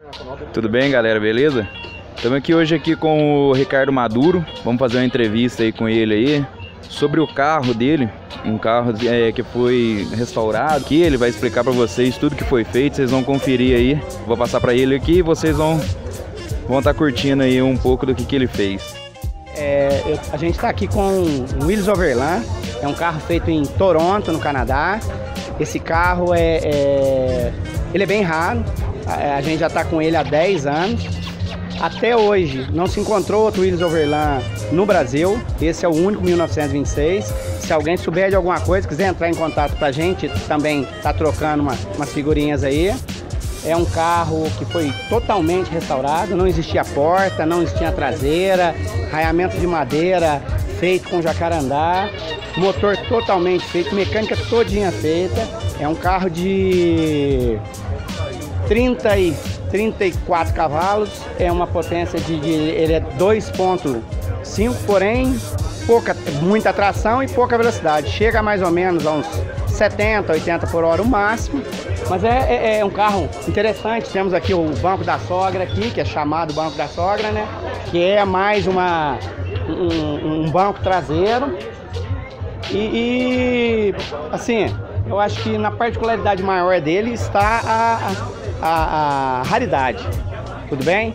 Tudo bem, galera? Beleza? Estamos aqui hoje com o Ricardo Maduro. Vamos fazer uma entrevista aí com ele aí sobre o carro dele, um carro que foi restaurado. Aqui ele vai explicar para vocês tudo que foi feito. Vocês vão conferir aí. Vou passar para ele aqui e vocês vão estar curtindo aí um pouco do que ele fez. A gente está aqui com o Willys Overland. É um carro feito em Toronto, no Canadá. Esse carro ele é bem raro. A gente já está com ele há 10 anos. Até hoje não se encontrou outro Willys Overland no Brasil. Esse é o único 1926. Se alguém souber de alguma coisa, quiser entrar em contato com a gente, também está trocando umas figurinhas aí. É um carro que foi totalmente restaurado, não existia porta, não existia traseira, raiamento de madeira feito com jacarandá, motor totalmente feito, mecânica todinha feita. É um carro de 34 cavalos, é uma potência ele é 2.5, porém muita tração e pouca velocidade. Chega a mais ou menos a uns 70, 80 por hora o máximo, mas é um carro interessante. Temos aqui o banco da sogra aqui, que é chamado banco da sogra, né? Que é mais um banco traseiro. E assim, eu acho que na particularidade maior dele está a raridade. Tudo bem?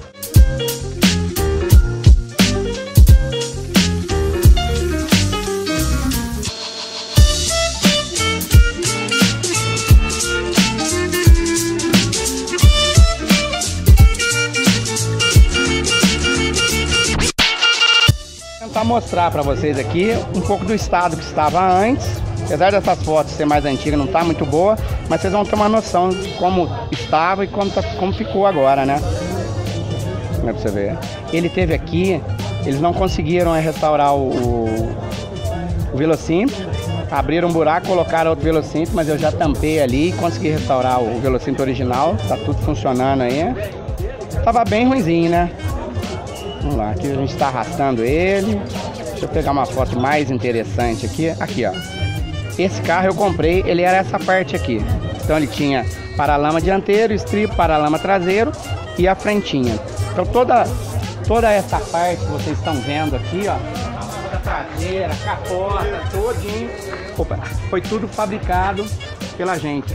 Vou tentar mostrar para vocês aqui um pouco do estado que estava antes. Apesar dessas fotos ser mais antigas, não está muito boa, mas vocês vão ter uma noção de como estava e como ficou agora, né? Como é pra você ver. Ele teve aqui, eles não conseguiram restaurar o velocímetro, abriram um buraco, colocaram outro velocímetro, mas eu já tampei ali e consegui restaurar o velocímetro original, tá tudo funcionando aí. Tava bem ruinzinho, né? Vamos lá, aqui a gente está arrastando ele. Deixa eu pegar uma foto mais interessante aqui. Aqui, ó. Esse carro eu comprei, ele era essa parte aqui. Então ele tinha paralama dianteiro, estribo, paralama traseiro e a frentinha. Então toda essa parte que vocês estão vendo aqui, ó, toda a traseira, capota, todinho, foi tudo fabricado pela gente.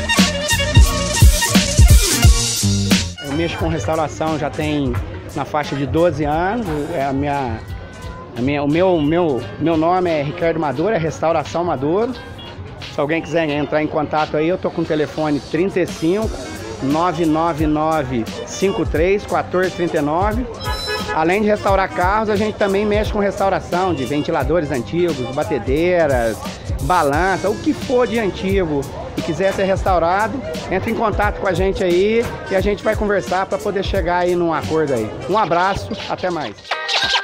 Eu mexo com restauração já tem na faixa de 12 anos. O meu nome é Ricardo Maduro, é Restauração Maduro. Se alguém quiser entrar em contato aí, eu tô com o telefone 35 999 53 1439. Além de restaurar carros, a gente também mexe com restauração de ventiladores antigos, batedeiras, balança, o que for de antigo e quiser ser restaurado, entre em contato com a gente aí e a gente vai conversar para poder chegar aí num acordo aí. Um abraço, até mais.